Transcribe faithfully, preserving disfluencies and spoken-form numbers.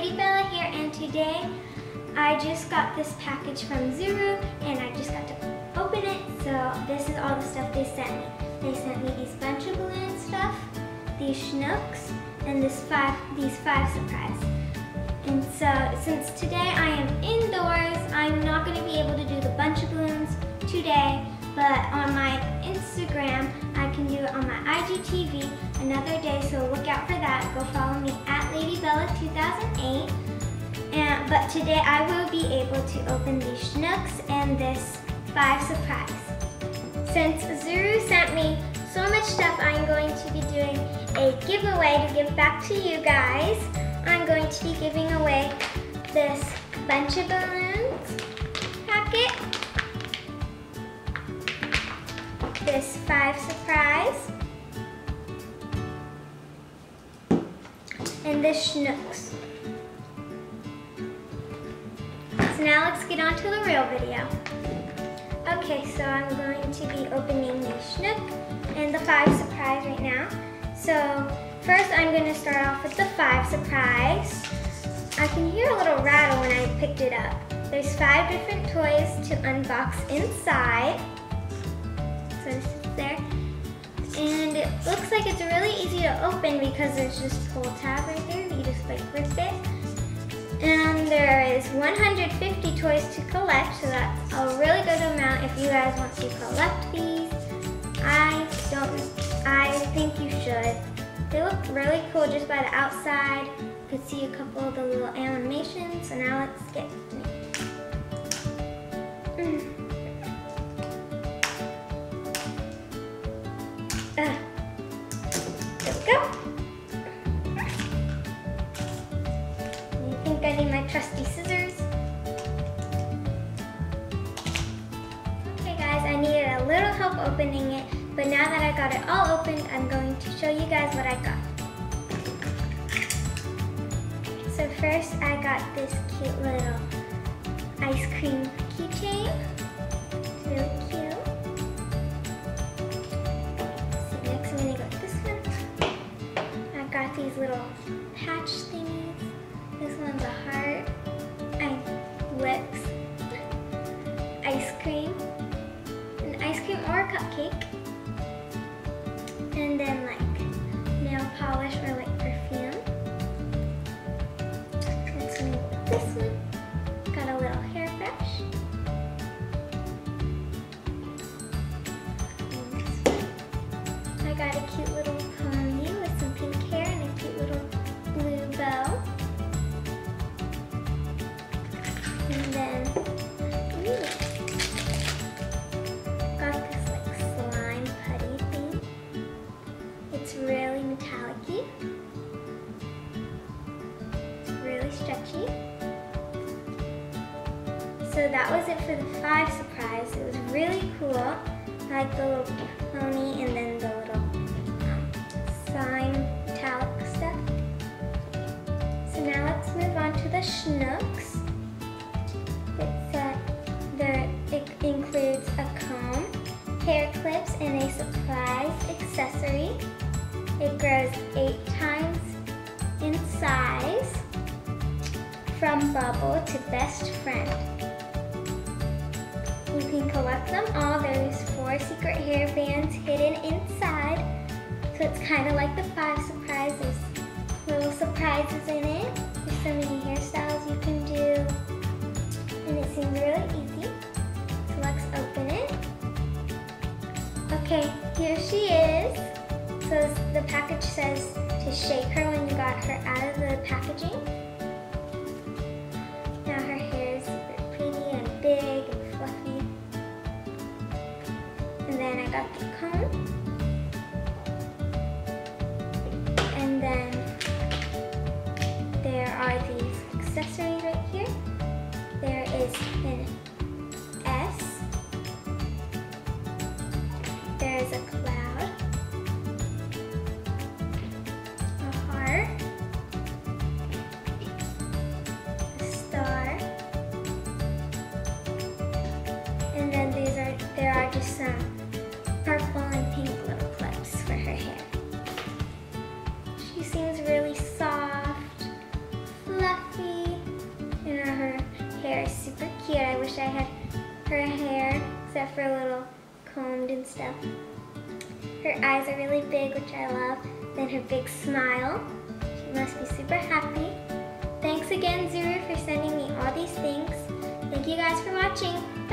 Lady Bella here, and today I just got this package from Zuru and I just got to open it. So this is all the stuff they sent me. They sent me these bunch of balloon stuff, these schnooks, and this five these five surprise. And so since today I am indoors, I'm not going to be able to do the bunch of balloons today, but on my Instagram I can do it on my I G T V another day, so look out for that. Go follow me at Lady Bella two thousand eight. And, but today I will be able to open these schnooks and this five surprise. Since Zuru sent me so much stuff, I'm going to be doing a giveaway to give back to you guys. I'm going to be giving away this bunch of balloons packet, this five surprise, and this schnooks. So now let's get on to the real video. Okay, so I'm going to be opening the schnook and the five surprise right now. So first I'm going to start off with the five surprise. I can hear a little rattle when I picked it up. There's five different toys to unbox inside. So this is there. And it looks like it's really easy to open because there's just a pull tab right there. You just like rip it. And there is one hundred fifty toys to collect, so that's a really good amount if you guys want to collect these. I don't, I think you should. They look really cool just by the outside. You can see a couple of the little animations, so now let's get to it. Mm. Uh, there we go. I think I need my trusty scissors. Okay guys, I needed a little help opening it, but now that I got it all opened, I'm going to show you guys what I got. So first I got this cute little ice cream keychain. It's really cute. So next I'm gonna go with this one. I got these little patch thingies. This one's a heart, and lips, ice cream, an ice cream or a cupcake, and then like nail polish or like perfume. Next one, this one, got a little hairbrush. And this one, I got a cute little pony with some pink hair and a cute little blue bow. And then, ooh, got this like slime putty thing. It's really metallic-y. It's really stretchy. So that was it for the five surprise. It was really cool. I like the little pony and then the little um, slime metallic stuff. So now let's move on to the schnooks. It's a, there, it includes a comb, hair clips, and a surprise accessory. It grows eight times in size, from bubble to best friend. You can collect them all. There's four secret hair bands hidden inside, so it's kind of like the five surprises. Little surprises in it. There's so many hairstyles you can do. And it seems really easy. So let's open it. Okay, here she is. So the package says to shake her when you got her out of the packaging. Now her hair is super pretty and big and fluffy. And then I got the comb. And then there are these accessories right here. There is an S, there is a cloud, a heart, a star, and then these are there are just some purple and pink little clips for her hair. She seems really soft, fluffy, wish I had her hair, except for a little combed and stuff. Her eyes are really big, which I love. Then her big smile. She must be super happy. Thanks again, Zuru, for sending me all these things. Thank you guys for watching.